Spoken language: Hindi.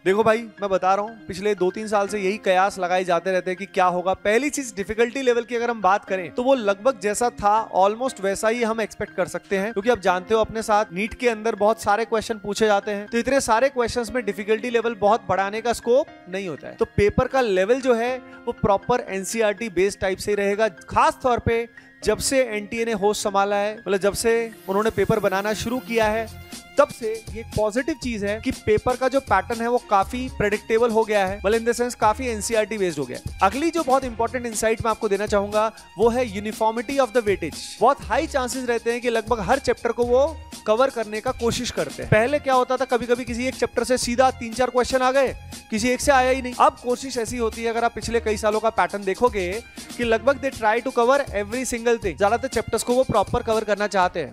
देखो भाई, मैं बता रहा हूँ पिछले 2-3 साल से यही कयास लगाए जाते रहते हैं कि क्या होगा। पहली चीज, डिफिकल्टी लेवल की अगर हम बात करें तो वो लगभग जैसा था ऑलमोस्ट वैसा ही हम एक्सपेक्ट कर सकते हैं, क्योंकि आप जानते हो अपने साथ नीट के अंदर बहुत सारे क्वेश्चन पूछे जाते हैं, तो इतने सारे क्वेश्चंस में डिफिकल्टी लेवल बहुत बढ़ाने का स्कोप नहीं होता है। तो पेपर का लेवल जो है वो प्रॉपर एनसीईआरटी बेस्ड टाइप से ही रहेगा। खास तौर पे जब से एनटीए ने होस्ट संभाला है, मतलब जब से उन्होंने पेपर बनाना शुरू किया है, तब से ये पॉजिटिव चीज है कि पेपर का जो पैटर्न है वो काफी प्रेडिक्टेबल हो गया है, मतलब इन द सेंस काफी एनसीईआरटी बेस्ड हो गया है। अगली जो बहुत इंपॉर्टेंट इंसाइट मैं आपको देना चाहूंगा वो है यूनिफॉर्मिटी ऑफ द वेटेज। बहुत हाई चांसेस रहते हैं कि लगभग हर चैप्टर को वो कवर करने का कोशिश करते हैं। पहले क्या होता था, कभी कभी किसी एक चैप्टर से सीधा 3-4 क्वेश्चन आ गए, किसी एक से आया ही नहीं। अब कोशिश ऐसी होती है, अगर आप पिछले कई सालों का पैटर्न देखोगे, कि लगभग they try to cover every single thing. ज्यादातर चैप्टर्स को वो प्रॉपर कवर करना चाहते हैं।